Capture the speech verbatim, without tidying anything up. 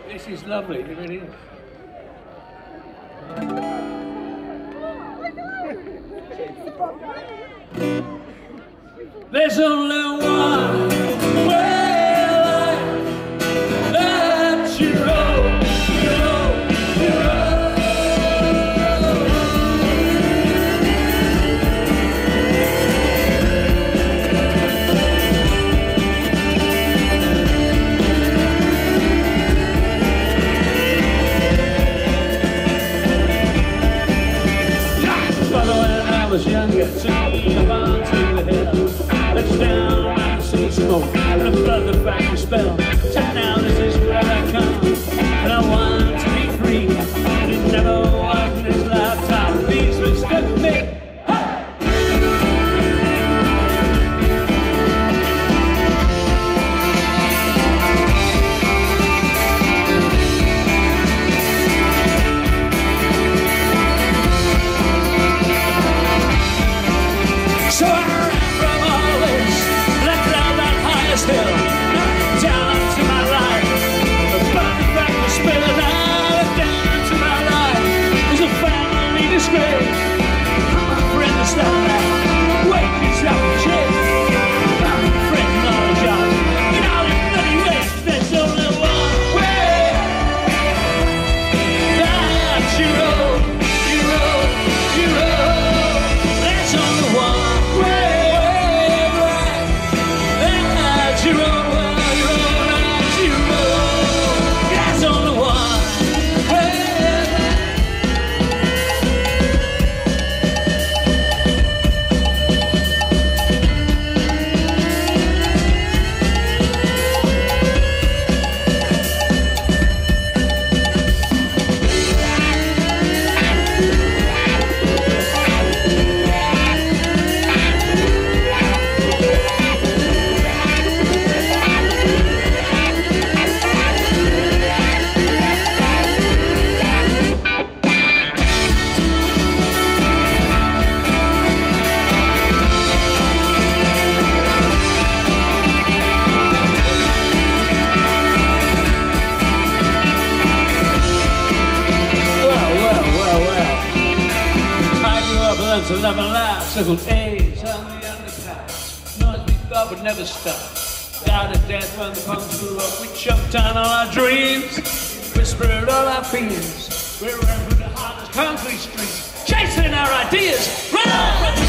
This is lovely, it really is. There's only one way that you roll, you roll, you roll. Father, when I was younger, took me up onto the hill. Let's down and see smoke and a flood the factory spell. Check now, this is where I come, and I want to be free. But it never was in this lifetime. These were stuck with me. So I ran from all this, left down that highest hill, down into my life. The burning back was spilling out, down into my life. There's a family disgrace. My friend is down there, waiting yourself a chase. My friend and all the job, in all your bloody ways. There's only one way that you roll, you roll, you roll. There's only one. To love and laugh, circled A's on the underpass. Noise we thought would never stop. Died of death when the punks grew up. We choked down all our dreams, whispered all our fears. We ran through the hardest concrete streets, chasing our ideas. Run on!